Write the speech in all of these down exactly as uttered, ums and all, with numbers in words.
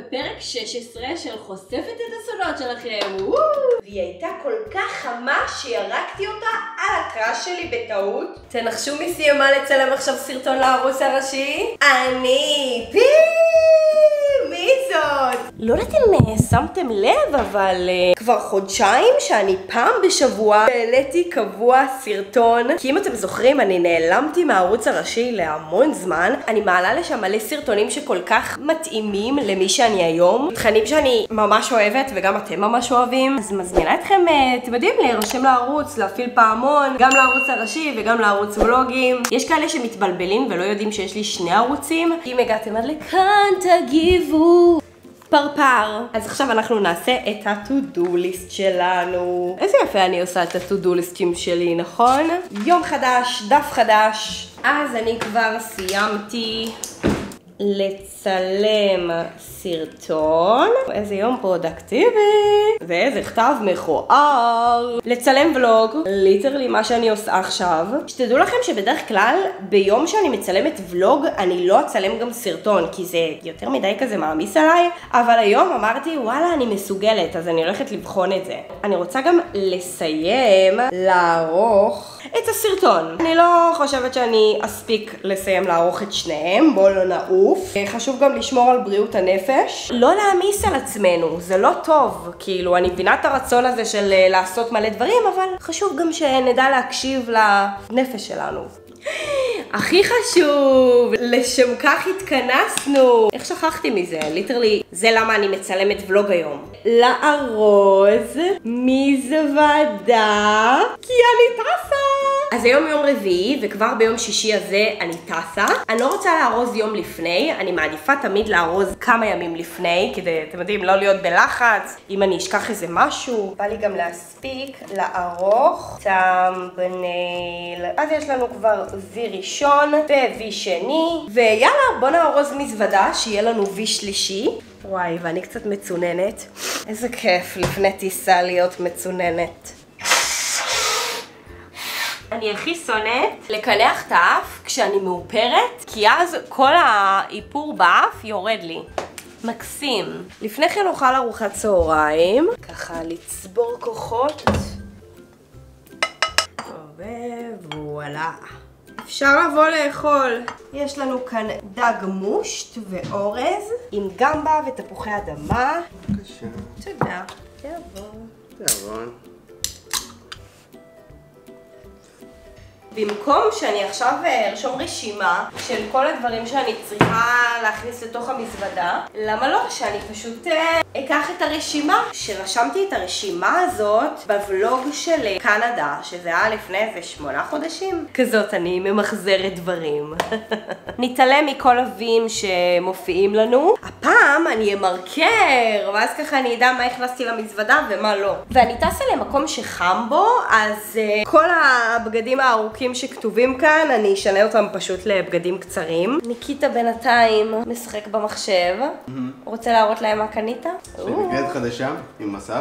בפרק שש עשרה של חושפת את הסודות שלכם. והיא הייתה כל כך חמה שירקתי אותה על הקראש שלי בטעות. תנחשו מי סיימה לצלם עכשיו סרטון לערוץ הראשי? אני! פי! מי זאת? לא יודעת אם שמתם לב, אבל uh, כבר חודשיים שאני פעם בשבוע העליתי קבוע סרטון. כי אם אתם זוכרים, אני נעלמתי מהערוץ הראשי להמון זמן. אני מעלה לשם מלא סרטונים שכל כך מתאימים למי שאני היום. תכנים שאני ממש אוהבת וגם אתם ממש אוהבים. אז מזמינה אתכם, uh, אתם יודעים, להירשם לערוץ, להפעיל פעמון, גם לערוץ הראשי וגם לערוץ ולוגים. יש כאלה שמתבלבלים ולא יודעים שיש לי שני ערוצים. אם הגעתם עד לכאן, תגיבו. פרפר. אז עכשיו אנחנו נעשה את ה-to-do list שלנו. איזה יפה אני עושה את ה-to-do lisטים שלי, נכון? יום חדש, דף חדש. אז אני כבר סיימתי לצלם סרטון. איזה יום פרודקטיבי. ואיזה כתב מכוער. לצלם ולוג. ליטרלי מה שאני עושה עכשיו. שתדעו לכם שבדרך כלל ביום שאני מצלמת ולוג אני לא אצלם גם סרטון, כי זה יותר מדי כזה מעמיס עליי. אבל היום אמרתי וואלה אני מסוגלת, אז אני הולכת לבחון את זה. אני רוצה גם לסיים לערוך את הסרטון. אני לא חושבת שאני אספיק לסיים לערוך את שניהם. בואו לא נעוף. חשוב גם לשמור על בריאות הנפש. לא להעמיס על עצמנו, זה לא טוב. כאילו, אני מבינה את הרצון הזה של לעשות מלא דברים, אבל חשוב גם שנדע להקשיב לנפש שלנו. הכי חשוב, לשם כך התכנסנו. איך שכחתי מזה? ליטרלי, זה למה אני מצלמת ולוג היום. לארוז מזוודה, כי אני טסה. אז היום יום רביעי, וכבר ביום שישי הזה אני טסה. אני לא רוצה לארוז יום לפני, אני מעדיפה תמיד לארוז כמה ימים לפני, כדי, אתם יודעים, לא להיות בלחץ, אם אני אשכח איזה משהו. בא לי גם להספיק לערוך טמבנייל. אז יש לנו כבר וי ראשון ווי שני, ויאללה, בוא נארוז מזוודה, שיהיה לנו וי שלישי. וואי, ואני קצת מצוננת. איזה כיף לפני טיסה להיות מצוננת. אני הכי שונאת לקנח את האף כשאני מאופרת, כי אז כל האיפור באף יורד לי. מקסים. לפני כן אוכל ארוחת צהריים, ככה לצבור כוחות. ווואלה. אפשר לבוא לאכול. יש לנו כאן דג מושט ואורז, עם גמבה ותפוחי אדמה. בבקשה. תודה. תבוא. תבוא. במקום שאני עכשיו ארשום רשימה של כל הדברים שאני צריכה להכניס לתוך המזוודה, למה לא? שאני פשוט אה, אקח את הרשימה. שרשמתי את הרשימה הזאת בוולוג של קנדה, שזה היה לפני איזה שמונה חודשים. כזאת אני ממחזרת דברים. נתעלם מכל הווים שמופיעים לנו. הפעם אני אמרקר, ואז ככה אני אדע מה הכנסתי למזוודה ומה לא. ואני טסה למקום שחם בו, אז אה, כל הבגדים הארוכים שכתובים כאן, אני אשנה אותם פשוט לבגדים קצרים. ניקיטה בינתיים משחק במחשב. רוצה להראות להם מה קנית? יש לי מקלדת חדשה עם מסך.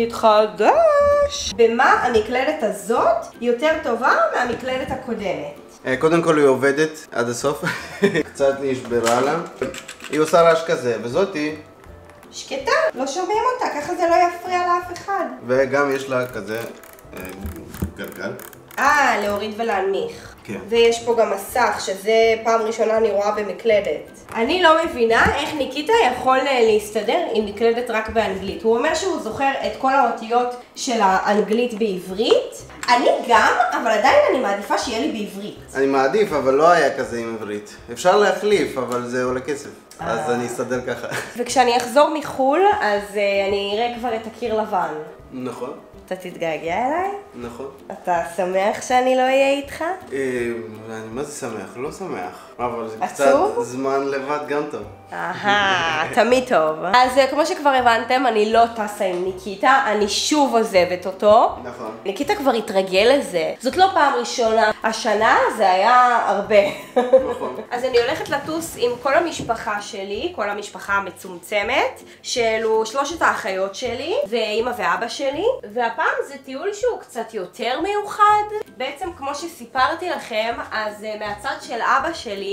תתחדש! במה המקלדת הזאת יותר טובה מהמקלדת הקודמת? קודם כל היא עובדת עד הסוף. קצת נשברה לה. היא עושה רעש כזה, וזאתי שקטה, לא שומעים אותה, ככה זה לא יפריע לאף אחד. וגם יש לה כזה גלגל. אה, להוריד ולהנמיך. כן. ויש פה גם מסך, שזה פעם ראשונה אני רואה במקלדת. אני לא מבינה איך ניקיטה יכול להסתדר עם מקלדת רק באנגלית. הוא אומר שהוא זוכר את כל האותיות של האנגלית בעברית. אני גם, אבל עדיין אני מעדיפה שיהיה לי בעברית. אני מעדיף, אבל לא היה כזה עם עברית. אפשר להחליף, אבל זה עולה כסף. אז אני אסתדר ככה. וכשאני אחזור מחול, אז אני אראה כבר את הקיר לבן. נכון. אתה תתגעגע אליי? נכון. אתה שמח שאני לא אהיה איתך? אני מה זה שמח? לא שמח. אבל זה קצת עצוב? זמן לבד גם טוב. אהה, תמיד טוב. אז כמו שכבר הבנתם, אני לא טסה עם ניקיטה, אני שוב עוזבת אותו. נכון. ניקיטה כבר התרגל לזה. זאת לא פעם ראשונה. השנה זה היה הרבה. נכון. אז אני הולכת לטוס עם כל המשפחה שלי, כל המשפחה המצומצמת, שאלו שלושת האחיות שלי, ואמא ואבא שלי, והפעם זה טיול שהוא קצת יותר מיוחד. בעצם כמו שסיפרתי לכם, אז מהצד של אבא שלי,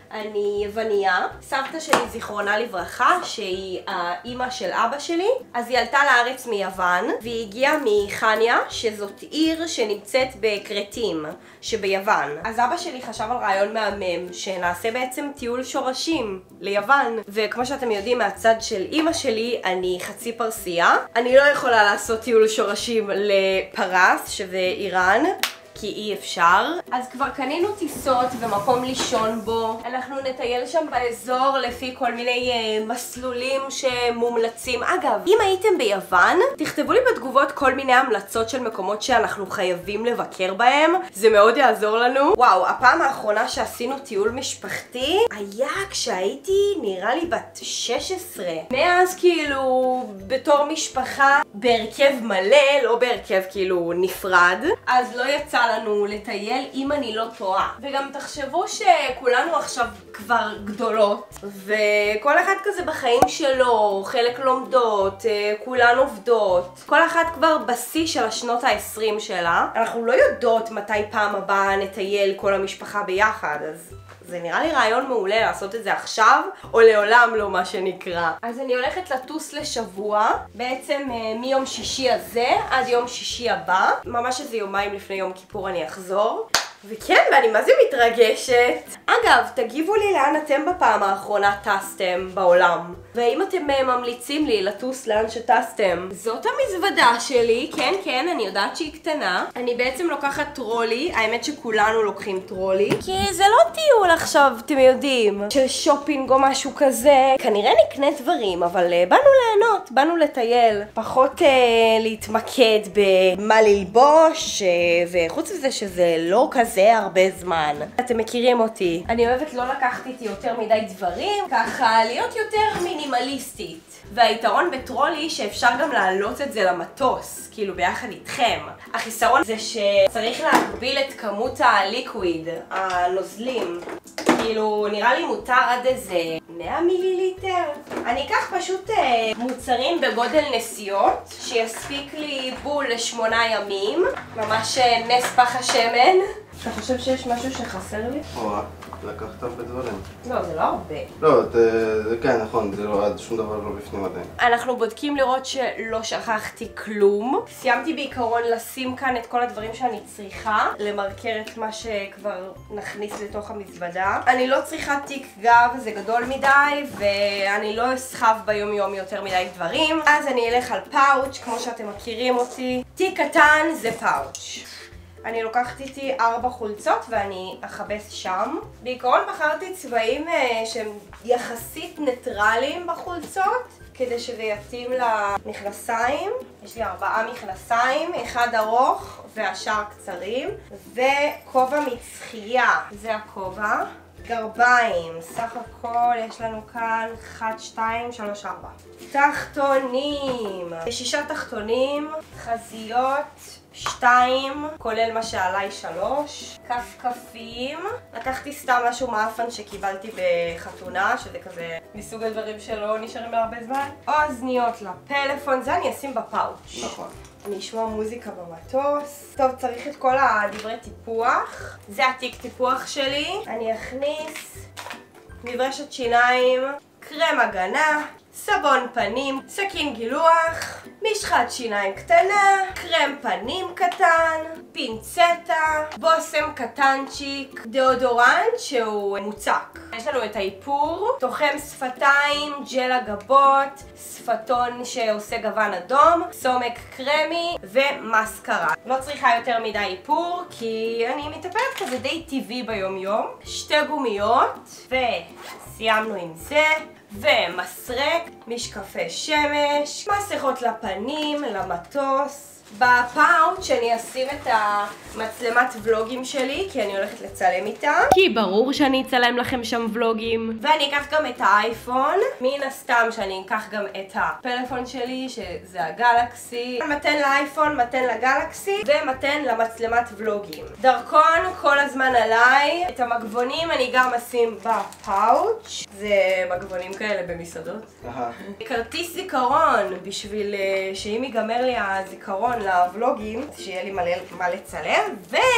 אני יווניה. סבתא שלי זיכרונה לברכה, שהיא האימא של אבא שלי, אז היא עלתה לארץ מיוון, והיא הגיעה מחניה, שזאת עיר שנמצאת בקרטים שביוון. אז אבא שלי חשב על רעיון מהמם, שנעשה בעצם טיול שורשים ליוון. וכמו שאתם יודעים, מהצד של אימא שלי, אני חצי פרסיה. אני לא יכולה לעשות טיול שורשים לפרס, שזה איראן, כי אי אפשר. אז כבר קנינו טיסות ומקום לישון בו. אנחנו נטייל שם באזור לפי כל מיני אה, מסלולים שמומלצים. אגב, אם הייתם ביוון, תכתבו לי בתגובות כל מיני המלצות של מקומות שאנחנו חייבים לבקר בהם. זה מאוד יעזור לנו. וואו, הפעם האחרונה שעשינו טיול משפחתי היה כשהייתי נראה לי בת שש עשרה. מאז כאילו בתור משפחה בהרכב מלא, לא בהרכב כאילו נפרד. אז לא יצא לנו לטייל אם אני לא טועה. וגם תחשבו שכולנו עכשיו כבר גדולות, וכל אחד כזה בחיים שלו, חלק לומדות, כולן עובדות. כל אחת כבר בשיא של השנות ה-עשרים שלה. אנחנו לא יודעות מתי פעם הבאה נטייל כל המשפחה ביחד, אז זה נראה לי רעיון מעולה לעשות את זה עכשיו, או לעולם לא, מה שנקרא. אז אני הולכת לטוס לשבוע, בעצם מיום שישי הזה עד יום שישי הבא. ממש איזה יומיים לפני יום כיפור אני אחזור. וכן, ואני מה זה מתרגשת. אגב, תגיבו לי לאן אתם בפעם האחרונה טסתם בעולם. והאם אתם ממליצים לי לטוס לאן שטסתם. זאת המזוודה שלי, כן כן, אני יודעת שהיא קטנה. אני בעצם לוקחת טרולי, האמת שכולנו לוקחים טרולי, כי זה לא טיול עכשיו, אתם יודעים, של שופינג או משהו כזה. כנראה נקנה דברים, אבל uh, באנו ליהנות, באנו לטייל. פחות uh, להתמקד במה ללבוש, uh, וחוץ מזה שזה לא כזה הרבה זמן. אתם מכירים אותי. אני אוהבת לא לקחת איתי יותר מדי דברים, ככה להיות יותר מינימליסטית. והיתרון בטרולי שאפשר גם להעלות את זה למטוס, כאילו ביחד איתכם. החיסרון זה שצריך להגביל את כמות הליקוויד, הנוזלים. כאילו נראה לי מותר עד איזה מאה מיליליטר. אני אקח פשוט אה, מוצרים בגודל נסיעות, שיספיק לי בול לשמונה ימים. ממש נס פח השמן. אתה חושב שיש משהו שחסר לי? וואה, לקחת הרבה דברים. לא, זה לא הרבה. לא, זה כן, נכון, זה לא, שום דבר לא בפנים עדיין. אנחנו בודקים לראות שלא שכחתי כלום. סיימתי בעיקרון לשים כאן את כל הדברים שאני צריכה, למרקר את מה שכבר נכניס לתוך המזוודה. אני לא צריכה תיק גב, זה גדול מדי, ואני לא אסחב ביום יום יותר מדי דברים. אז אני אלך על פאוץ', כמו שאתם מכירים אותי. תיק קטן זה פאוץ'. אני לוקחת איתי ארבע חולצות ואני אחבס שם. בעיקרון בחרתי צבעים שהם יחסית ניטרליים בחולצות, כדי שזה יתאים למכנסיים. יש לי ארבעה מכנסיים, אחד ארוך והשאר קצרים, וכובע מצחייה, זה הכובע. גרביים, סך הכל יש לנו כאן אחת, שתיים, שלוש, ארבע. תחתונים, שישה תחתונים, חזיות שתיים, כולל מה שעליי שלוש, כפכפים. לקחתי סתם משהו מאפן שקיבלתי בחתונה, שזה כזה מסוג הדברים שלא נשארים להרבה זמן. אוזניות לפלאפון, זה אני אשים בפאוץ'. נכון. אני אשמע מוזיקה במטוס. טוב, צריך את כל הדברי טיפוח. זה התיק טיפוח שלי. אני אכניס מברשת שיניים, קרם הגנה, סבון פנים, סכין גילוח, משחת שיניים קטנה, קרם פנים קטן, פינצטה, בושם קטנצ'יק, דאודורנט שהוא מוצק. יש לנו את האיפור, תוחם שפתיים, ג'ל הגבות, שפתון שעושה גוון אדום, סומק קרמי ומסקרה. לא צריכה יותר מדי איפור כי אני מטפלת כזה די טבעי ביום יום. שתי גומיות וסיימנו עם זה. ומסרק, משקפי שמש, מסכות לפנים, למטוס. בפאוץ' אני אשים את המצלמת ולוגים שלי, כי אני הולכת לצלם איתה. כי ברור שאני אצלם לכם שם ולוגים. ואני אקח גם את האייפון. מן הסתם שאני אקח גם את הפלאפון שלי, שזה הגלקסי. מתן לאייפון, מתן לגלקסי, ומתן למצלמת ולוגים. דרכון כל הזמן עליי. את המגבונים אני גם אשים בפאוץ'. זה מגבונים כאלה במסעדות. כרטיס זיכרון, בשביל שאם ייגמר לי הזיכרון לוולוגים, שיהיה לי מלא מה לצלם,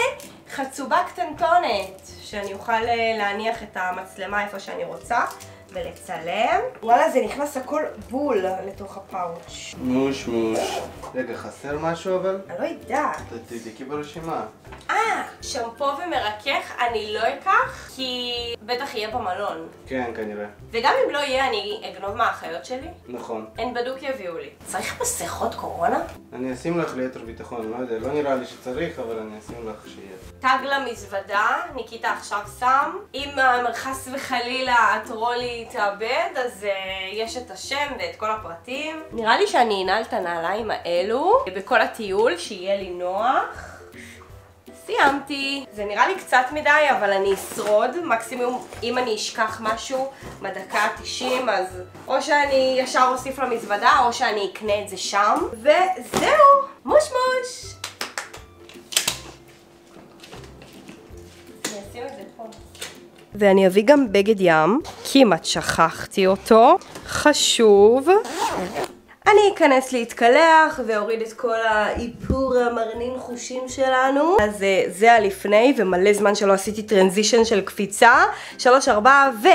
חצובה קטנטונת, שאני אוכל להניח את המצלמה איפה שאני רוצה ולצלם. וואלה, זה נכנס הכל בול לתוך הפאוץ'. מוש מוש. רגע, חסר משהו אבל? אני לא יודעת. תבדקי ברשימה. אה, שמפו ומרכך אני לא אקח, כי בטח יהיה במלון. כן, כנראה. וגם אם לא יהיה, אני אגנוב מהאחיות שלי. נכון. הן בדוק יביאו לי. צריך מסכות קורונה? אני אשים לך ליתר ביטחון, לא יודע, לא נראה לי שצריך, אבל אני אשים לך שיהיה. טאג למזוודה, ניקיטה עכשיו שם. אם חס וחלילה הטרולי תאבד, אז uh, יש את השם ואת כל הפרטים. נראה לי שאני אנעל את הנעליים האלו בכל הטיול, שיהיה לי נוח. סיימתי. זה נראה לי קצת מדי, אבל אני אשרוד. מקסימום, אם אני אשכח משהו בדקה ה-תשעים, אז או שאני ישר אוסיף למזוודה, או שאני אקנה את זה שם. וזהו, מוש מוש. אני אשים את זה פה. ואני אביא גם בגד ים, כמעט שכחתי אותו. חשוב. אני אכנס להתקלח ואוריד את כל האיפור המרנין חושים שלנו. אז זה הלפני, ומלא זמן שלא עשיתי טרנזישן של קפיצה. שלוש, ארבע, ו...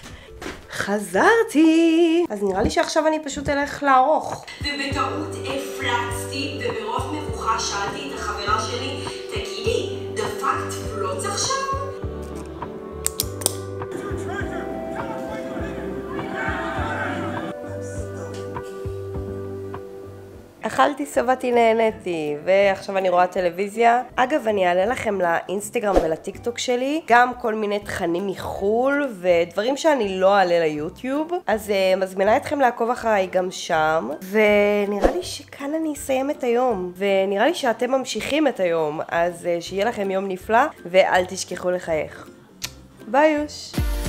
חזרתי! אז נראה לי שעכשיו אני פשוט אלך לערוך. ובטעות הפלצתי, וברוב מבוכה שאלתי את החברה שלי, תגידי, דפקת פלוץ עכשיו? אכלתי, סבתי, נהניתי, ועכשיו אני רואה טלוויזיה. אגב, אני אעלה לכם לאינסטגרם ולטיקטוק שלי גם כל מיני תכנים מחול ודברים שאני לא אעלה ליוטיוב, אז uh, מזמינה אתכם לעקוב אחריי גם שם. ונראה לי שכאן אני אסיים את היום, ונראה לי שאתם ממשיכים את היום, אז uh, שיהיה לכם יום נפלא ואל תשכחו לחייך. ביי יוש.